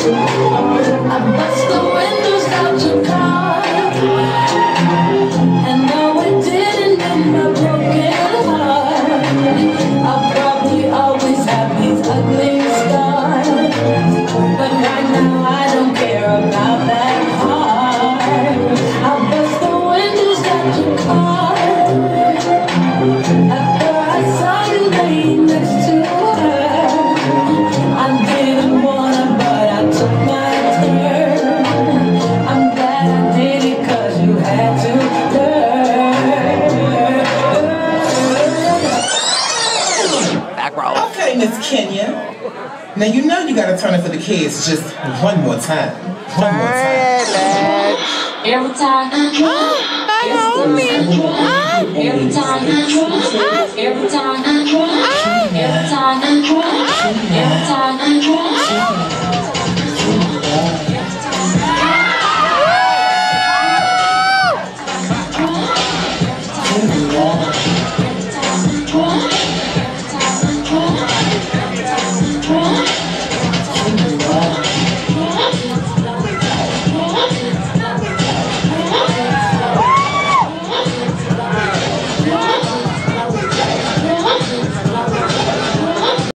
I bust the windows out your car, and no, it didn't mend my broken heart. I'll probably always have these ugly scars, but right now I don't care about that part. I'll bust the windows out your car after I saw you laying next to her. I didn't wanna, but I took my turn. I'm glad I did it, 'cause you had to learn. Back row. Okay, Miss Kenya. Now you know you gotta turn it for the kids just one more time. One more time. Every time, every time, every time, every time, every time.